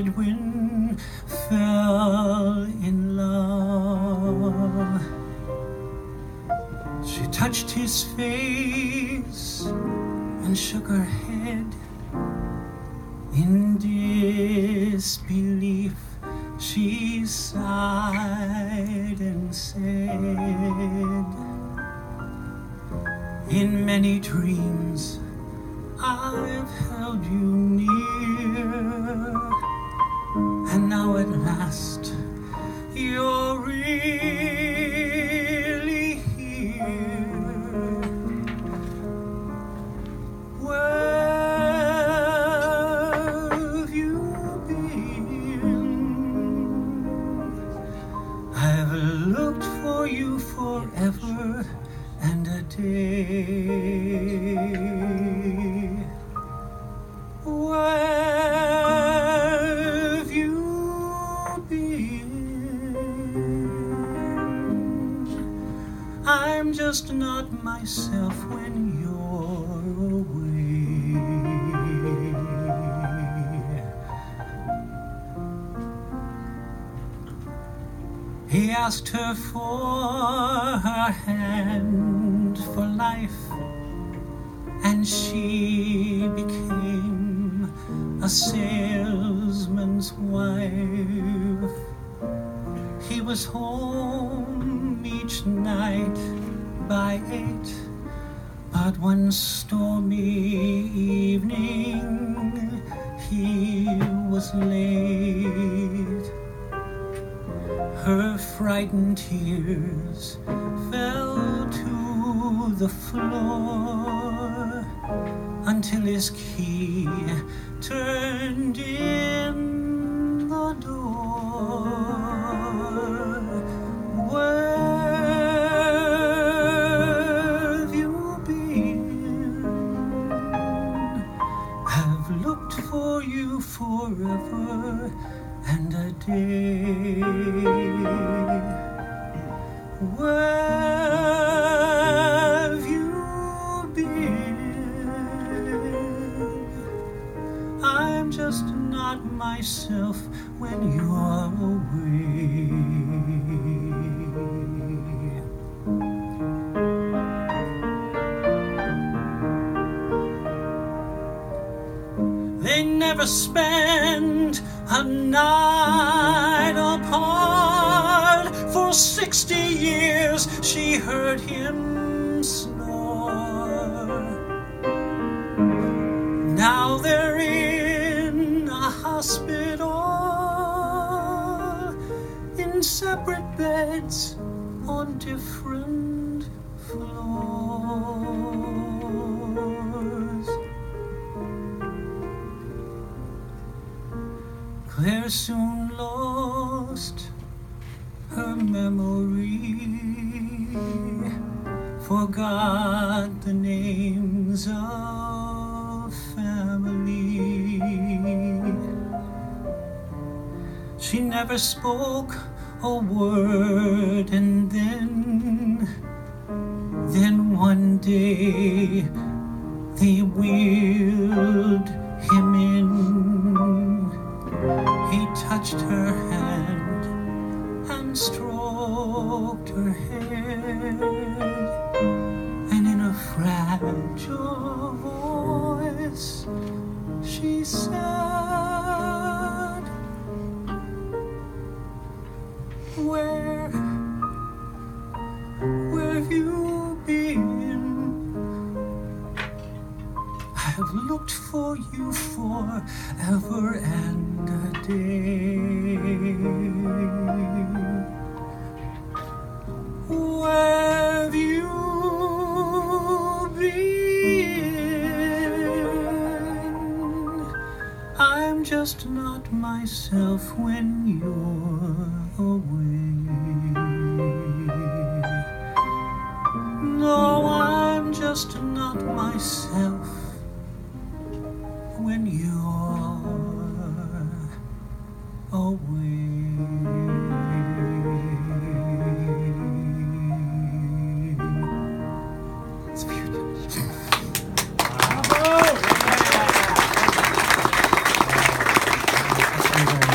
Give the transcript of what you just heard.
Edwin fell in love. She touched his face and shook her head. In disbelief, she sighed and said, in many dreams I've held you near, and now at last you're really here. Where have you been? I've looked for you forever and a day. Where have you been? I'm just not myself when you're away. He asked her for her hand for life, and she became a salesman's wife. He was home each night by 8, but one stormy evening he was late. Her frightened tears fell to the floor until his key turned in the door. Where have you been? I've looked for you forever and a day. Where have you been? I'm just not myself when you're away. They never spend a night apart. For 60 years she heard him snore. Now they're in a hospital, in separate beds on different floors. Claire soon lost her memory, forgot the names of family. She never spoke a word, and then one day they wheeled him in. He touched her hand and stroked her head, and in a fragile voice she said, Where have you been? I've looked for you forever and a day. Where have you been? I'm just not myself when you're away. No, I'm just not myself when you're away. It's beautiful. Bravo! very